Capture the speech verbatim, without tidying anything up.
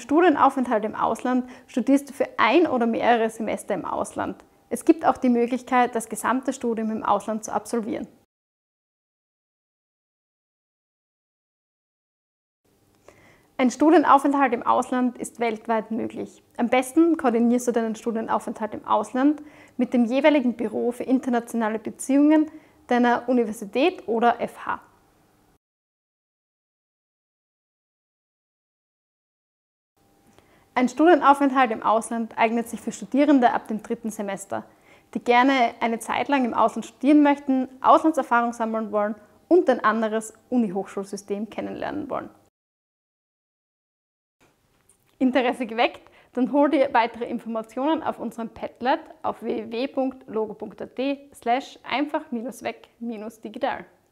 Studienaufenthalt im Ausland studierst du für ein oder mehrere Semester im Ausland. Es gibt auch die Möglichkeit, das gesamte Studium im Ausland zu absolvieren. Ein Studienaufenthalt im Ausland ist weltweit möglich. Am besten koordinierst du deinen Studienaufenthalt im Ausland mit dem jeweiligen Büro für internationale Beziehungen deiner Universität oder F H. Ein Studienaufenthalt im Ausland eignet sich für Studierende ab dem dritten Semester, die gerne eine Zeit lang im Ausland studieren möchten, Auslandserfahrung sammeln wollen und ein anderes Uni-Hochschulsystem kennenlernen wollen. Interesse geweckt? Dann hol dir weitere Informationen auf unserem Padlet auf w w w punkt logo punkt a t slash einfach weg digital.